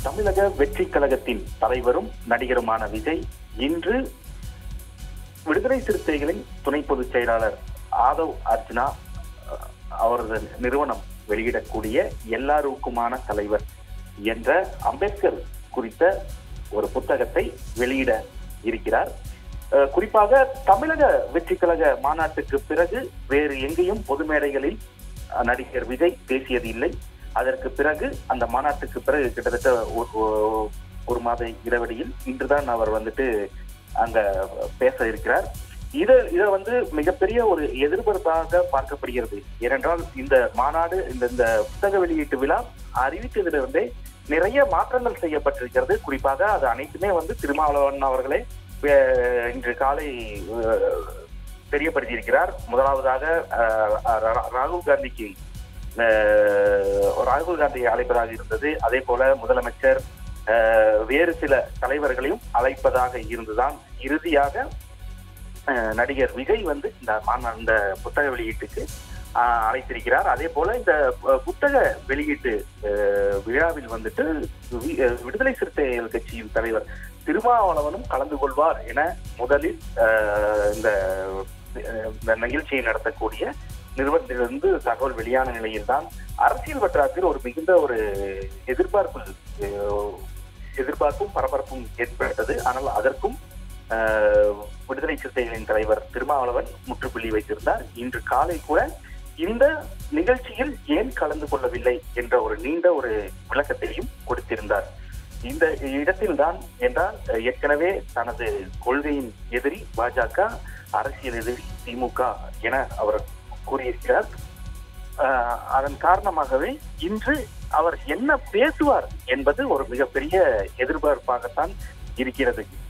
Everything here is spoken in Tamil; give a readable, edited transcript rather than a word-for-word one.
தமிழக வெற்றி கழகத்தின் தலைவரும் நடிகருமான விஜய் இன்று விடுதலை சிறுத்தைகளின் துணை பொதுச் செயலாளர் ஆதவ் அர்ஜுனா அவரது நிறுவனம் வெளியிடக்கூடிய எல்லாருக்குமான தலைவர் என்ற அம்பேத்கர் குறித்த ஒரு புத்தகத்தை வெளியிட இருக்கிறார். குறிப்பாக தமிழக வெற்றி கழக மாநாட்டுக்கு பிறகு வேறு எங்கேயும் பொது மேடைகளில் நடிகர் விஜய் பேசியது இல்லை. அதற்கு பிறகு அந்த மாநாட்டுக்கு பிறகு கிட்டத்தட்ட ஒரு மாத இடைவெளியில் இன்றுதான் அவர் அங்க பேச இருக்கிறார். இதை மிகப்பெரிய ஒரு எதிர்பார்ப்பாக பார்க்கப்படுகிறது. ஏனென்றால் இந்த மாநாடு இந்த புத்தக வெளியீட்டு விழா அறிவித்ததிலிருந்தே நிறைய மாற்றங்கள் செய்யப்பட்டிருக்கிறது. குறிப்பாக அது அனைத்துமே திருமாவளவன் அவர்களே இன்று காலை தெரியப்படுத்தியிருக்கிறார். முதலாவதாக ராகுல் காந்தியை அழைப்பதாக இருந்தது. அதே போல முதலமைச்சர் வேறு சில தலைவர்களையும் அழைப்பதாக இருந்துதான் இறுதியாக நடிகர் விஜய் இந்த புத்தக வெளியீட்டுக்கு அழைத்திருக்கிறார். அதே போல இந்த புத்தக வெளியீட்டு விழாவில் விடுதலை சிறுத்தைகள் கட்சியின் தலைவர் திருமாவளவனும் கலந்து கொள்வார் என முதலில் இந்த நிகழ்ச்சியை நடத்தக்கூடிய நிறுவனத்திலிருந்து தகவல் வெளியான நிலையில்தான் அரசியல் வட்டாரத்தில் ஒரு மிகுந்த ஒரு எதிர்பார்ப்பும் பரபரப்பும் ஏற்பட்டது. ஆனால் அதற்கும் விடுதலை சிறுத்தைகளின் தலைவர் திருமாவளவன் முற்றுப்புள்ளி வைத்திருந்தார். இன்று காலை கூட இந்த நிகழ்ச்சியில் ஏன் கலந்து கொள்ளவில்லை என்ற ஒரு நீண்ட ஒரு விளக்கத்தையும் கொடுத்திருந்தார். இந்த இடத்தில்தான் என்றால் ஏற்கனவே தனது கொள்கையின் எதிரி பாஜக, அரசியல் எதிரி திமுக என அவர் கூறியிருக்கிறார். அதன் காரணமாகவே இன்று அவர் என்ன பேசுவார் என்பது ஒரு மிகப்பெரிய எதிர்பார்ப்பாகத்தான் இருக்கிறது.